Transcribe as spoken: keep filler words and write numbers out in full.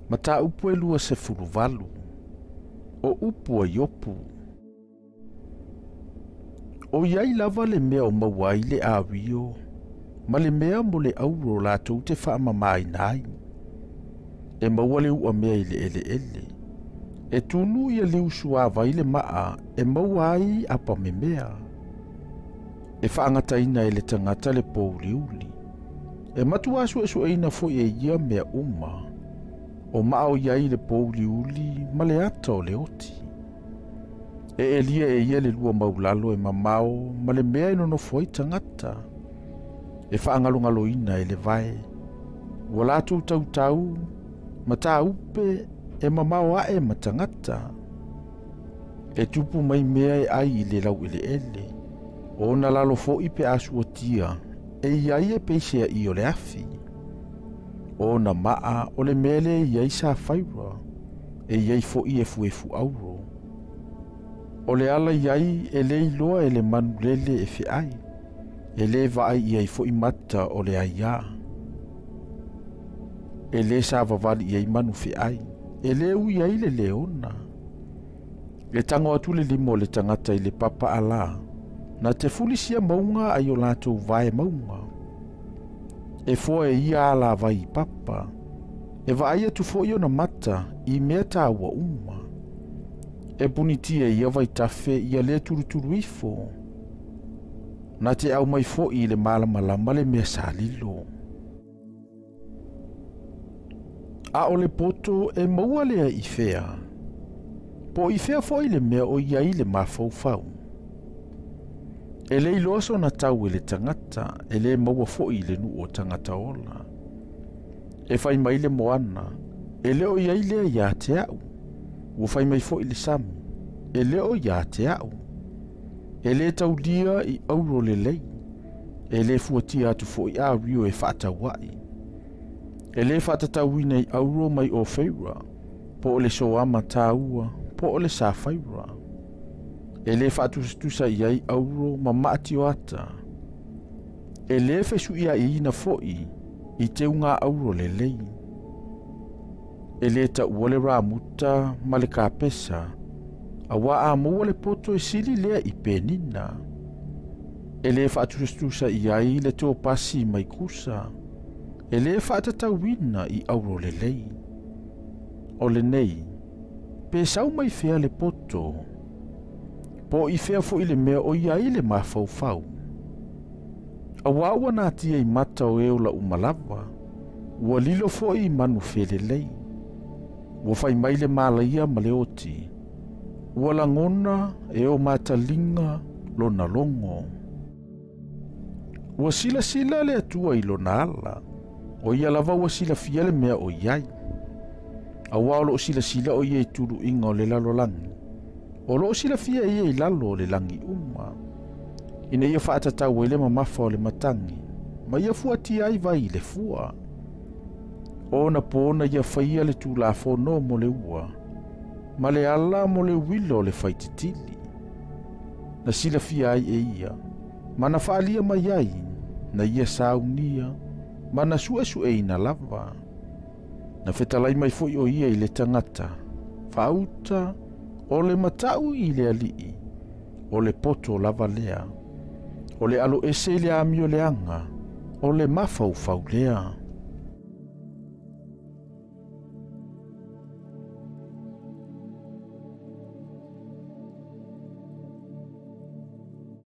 Mata upu e lua se fuluvalu. O upu a Iopu. O iai lava le mea o mawai le awio. Ma le mea mo le auro la tau te wha mamai nai. E maua le ua mea i le ele ele. E tunu ia le usua vai le maa e mawai apa me mea. E whaangata ina e le tangata le pouli uli. E matu asu asu eina fo e ia mea uma. O maa o iai le pouli uli ma le ata o le oti. E elia e ia le lua maulalo e mamao ma le mea ino no foi tangata. E whaangalungalo ina e le vai. Wala tu tau tau, ma ta upe e mamao a e matangata. E tupu mai mea e ai i le lau ele ele. O na lalo fo ipe asu o tia, e iai e peisea i o le afi. O na maa o le mele iai sa whaira, e iai fo i e fuefu auro. O le ala iai e le iloa e le manu lele e fe ai. E le vai iai fo i mata o le aia. E le sa vavali iai manu fe ai. E le u iai le leona. Le tango atu le limo le tangata i le papa ala. Na te fulisia maunga ai o lato vai maunga. E fo e ia ala vai papa. E vai atu fo i ona mata i mea ta ua uma. E punitia ia vai tafe ia le turu turu ifo. Na te au mai fo i le mala malama le mea salilo. A o le poto e maua lea i fea. Po i fea fo i le mea o ia i le mafau fau. E le iloaso na tau e le tangata e le maua fo i le nu o tangata ola. E fai mai le moana e le o ia i lea ia te au. Ua fai mai fo i le sami e le o ia te au. E le tau dia i auro le lei. E le fuatia atu fo i a rio e whaata wai. E le whatatauina i auro mai o feira. Po o le soama tāua, po o le sa whaira. E le whaatustusa i ai auro ma maati o ata. E le fesu ia i ina foi i te unga auro le lei. E le ta uole ramuta ma le kāpesa. A wa a mua le poto e sili lea i penina. E le whaatustusa i ai le teo pasi mai kusa. E le whaatatauina i auro le lei. O le nei, pe sau mai fea le poto. Po i fea fo i le mea o ia i le mafau fau. A waua nā tia i mata o eula umalawa. Ua lilo fo i manu fe le lei. Ua fai mai le malaia ma le oti. Ua langona e o matalinga lona longo. Ua sila sila le atua i lona ala. O ia lava ua sila fia le mea o iai. A wao lo sila sila o iei turu inga o le lalo langi. O lo sila fia iei lalo o le langi uma. Ina ia whaatatau e le mamafa o le matangi. Ma ia fuati ai vai le fua. O na pōna ia whaia le tūla whono mo le ua. Ma le ala mo le wilo le whaititili. Na sila fia ai e ia. Ma na whaalia mai ai. Na ia saunia. Ma na sua su e ina lava. Na whetalai mai foi o ia i le tangata. Whauta o le matau i le alii. O le poto lava lea. O le alo ese le amio le anga. O le mafau fau lea.